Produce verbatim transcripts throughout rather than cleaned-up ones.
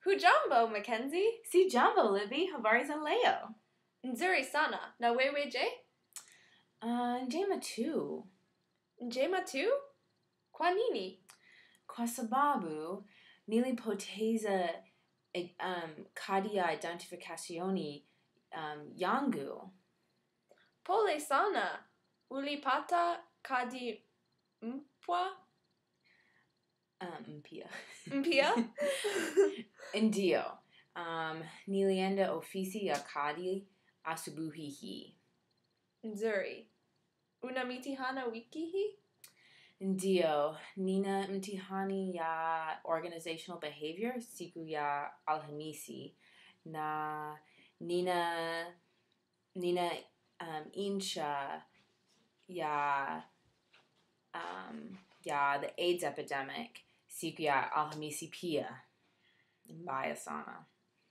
Hujambo, Mackenzie. Si jambo, Libby. Habari za leo? Nzuri sana. Na wewe je? Uh, njema tu. Njema tu? Kwa nini? Kwa sababu nilipoteza um, kadi ya identificazioni um, yangu. Pole sana. Ulipata kadi mpya? Um, mpya. Mpya? Ndio. Um, nilienda ofisi ya kadi asubuhi hii. Nzuri. Una mitihana wiki hii? Ndio, nina mtihani ya organizational behavior siku ya Alhamisi na nina nina um, insha ya um, ya the AIDS epidemic siku ya Alhamisi pia. Mbaya sana.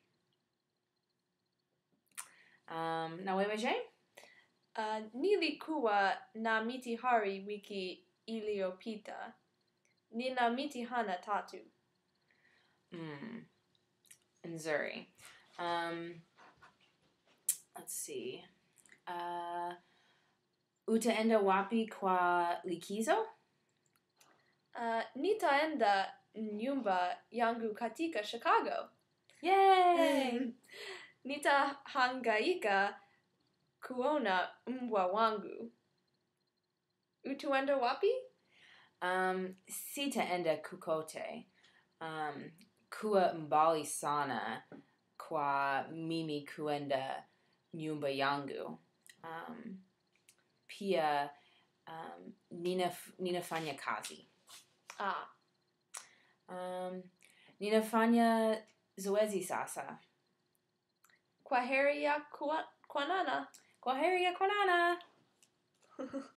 Um, na wewe je? Uh, nilikuwa na mitihani wiki iliyopita. Nina mitihana tatu. Mm. Nzuri. Um, let's see. Uh, utaenda wapi kwa likizo? Uh, nitaenda nyumba yangu katika Chicago. Yay! Nitahangaika kuona mbwa wangu. Utaenda wapi? Um, sitaenda kokote. Um, kuwa mbali sana kwa mimi kuenda nyumba yangu. Um, pia um, ninaf- ninafanya kazi. Ah. Um, ninafanya zoezi sasa. Kwaheri ya kuonana. Kwaheri ya kuonana.